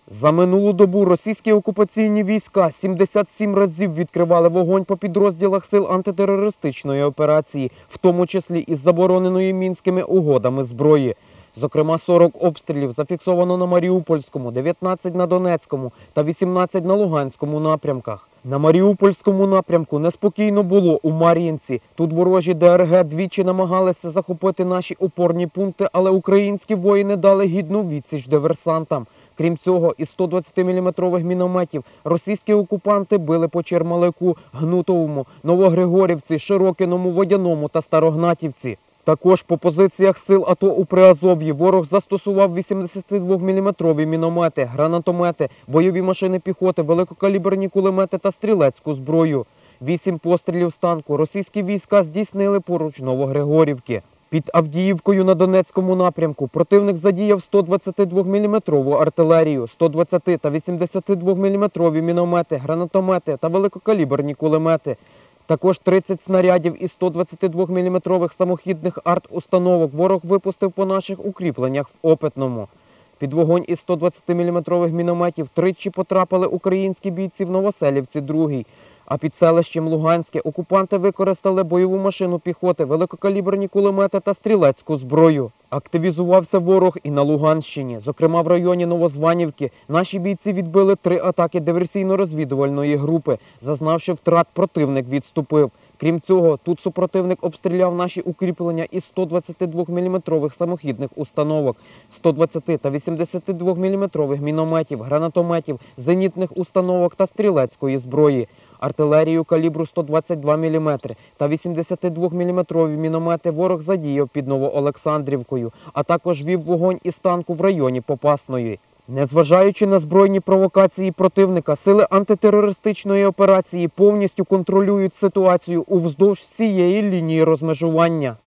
За минулу добу російські окупаційні війська 77 разів відкривали вогонь по підрозділах сил антитерористичної операції, в тому числі із забороненої Мінськими угодами зброї. Зокрема, 40 обстрілів зафіксовано на Маріупольському, 19 на Донецькому та 18 на Луганському напрямках. На Маріупольському напрямку неспокійно було у Мар'їнці. Тут ворожі ДРГ двічі намагалися захопити наші опорні пункти, але українські воїни дали гідну відсіч диверсантам. Крім цього, із 120-мм мінометів російські окупанти били по Чермалику, Гнутовому, Новогригорівці, Широкиному, Водяному та Старогнатівці. Також по позиціях сил АТО у Приазов'ї ворог застосував 82-мм міномети, гранатомети, бойові машини піхоти, великокаліберні кулемети та стрілецьку зброю. 8 пострілів з танку російські війська здійснили поруч Новогригорівки. Під Авдіївкою на Донецькому напрямку противник задіяв 122-мм артилерію, 120 та 82-мм міномети, гранатомети та великокаліберні кулемети. Також 30 снарядів із 122-мм самохідних арт-установок ворог випустив по наших укріпленнях в Опитному. Під вогонь із 120-мм мінометів тричі потрапили українські бійці в Новоселівці-2. А під селищем Луганське окупанти використали бойову машину піхоти, великокаліберні кулемети та стрілецьку зброю. Активізувався ворог і на Луганщині. Зокрема, в районі Новозванівки наші бійці відбили 3 атаки диверсійно-розвідувальної групи. Зазнавши втрат, противник відступив. Крім цього, тут супротивник обстріляв наші укріплення із 122-мм самохідних установок, 120 та 82-мм мінометів, гранатометів, зенітних установок та стрілецької зброї. Артилерію калібру 122 мм та 82-мм міномети ворог задіяв під Новоолександрівкою, а також вів вогонь із танку в районі Попасної. Незважаючи на збройні провокації противника, сили антитерористичної операції повністю контролюють ситуацію уздовж всієї лінії розмежування.